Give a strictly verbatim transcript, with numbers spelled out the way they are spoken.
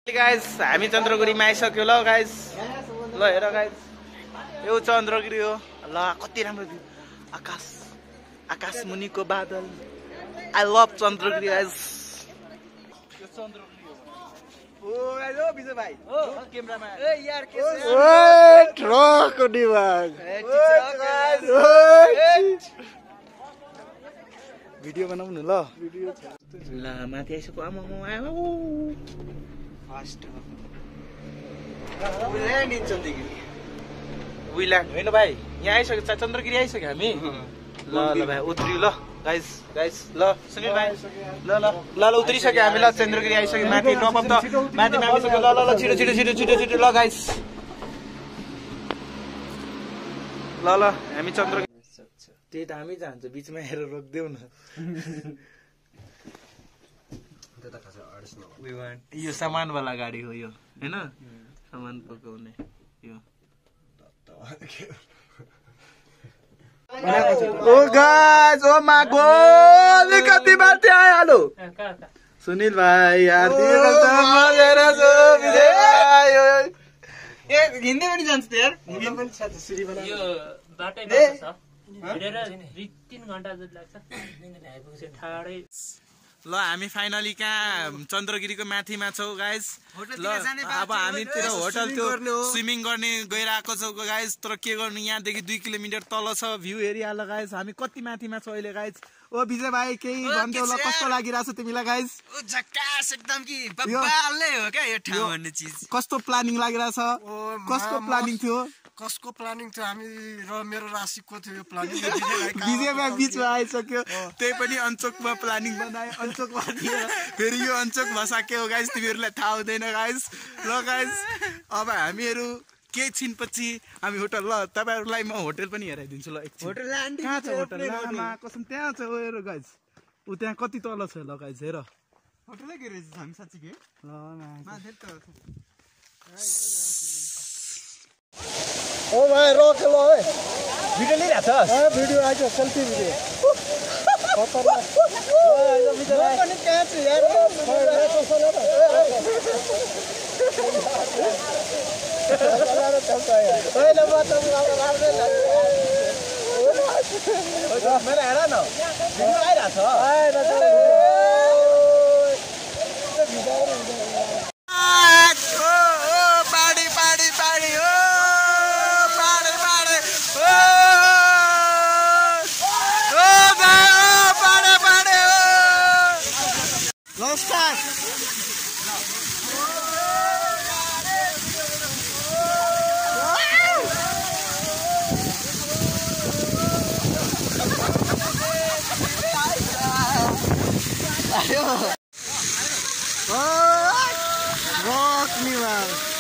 Guys हामी चन्द्रगिरीमा आइसक्यो ल गाइस ल हेर गाइस यो चन्द्रगिरी हो ल कति राम्रो भ्यू आकाश आकाश मुनिको बादल आई लभ चन्द्रगिरी गाइस यो चन्द्रगिरी हो ओ गाइस ओ विजय भाइ ओ क्यामेरामा ए यार के छ ओए ट्रक दिमाग ए गाइस भिडियो बनाउनु ल भिडियो छ ल माथि आइसक्यो आमा आमा फास्ट विल्यान्ड इन चन्द्रगिरी विल्यान्ड होइन भाइ यहाँ आइसक्यो चन्द्रगिरी आइसक्यो हामी ल ल भाइ उत्रियो ल गाइस गाइस ल सुनिल भाइ ल ल ल ल उत्रिसक्यो हामी ल चन्द्रगिरी आइसक्यो माथि टप अप त माथि नामिसक्यो ल ल ल छिटो छिटो छिटो छिटो छिटो ल गाइस ल ल हामी चन्द्रगिरी त्यही त हामी जान्छ बिचमा हेरेर रोक्देऊ न यो सामान वाला गाडी हो यो हैन सामान पकाउने यो ओ गाइस ओ मा गोल कति माथि आइहाल्यो सुनिल भाइ यार तिम्रो त मजेर छ विजय आयो ए हिन्दी पनि जान्छ त यार हिन्दी पनि छ त सिरी बना यो बाटैमा छ हेरेर तीन घण्टा जति लाग्छ आइपुग्छ ठाडै ल हामी फाइनली कहाँ चन्द्रगिरीको माथिमा छौ गाइस ल अब हामीतिर होटल त्यो स्विमिङ गर्ने गइरहेको छौ गाइस तर के गर्नु यहाँदेखि दुई किलोमिटर तल छ भ्यू हेरिहाल गाइस हामी कति माथिमा छौ अहिले गाइस ओ विजय भाइ केही भन्दै होला कस्तो लागिरहेछ तिमीलाई गाइस ओ झक्कास एकदम कि बब्बालै हो क्या यो ठाउँ भन्ने चीज कस्तो प्लानिङ लागिरहेछ कस्तो प्लानिङ थियो कसको प्लानिङ थियो हामी र मेरो राशिको थियो यो प्लानिङ विजय भाइ बिचमा आइसक्यो त्यही पनि अञ्चोकमा प्लानिङ बनाए अञ्चोकमा फेरि यो अञ्चोक भाषा के हो गाइस तिमीहरूलाई थाहा हुँदैन गाइस ल गाइस अब हामीहरू केही छिनपछि हामी होटल ल तपाईँहरूलाई म होटल पनि हेराइदिन्छु ल एकछिन होटल कहाँ छ होटल लामा कसम त्यहाँ छ हेर गाइस ऊ त्यहाँ कति तल छ ल गाइस हेर होटलै के रहेछ हामी साँच्चै के ल माथि त ओ भाइ रोक ल है भिडियो लिइरहेछ ए भिडियो आइछ सेल्फी भिडियो खतरनाक ओ आइज भिडियो म पनि कहाँ छु यार अहिले म त राम्रै लाग्यो मेरो हेर न भिडियो आइरहेछ आइरहेछ पाडी पाडी पाडी हो पाडी पाडी ओ पाडी पाडी नमस्कार Rock me, man.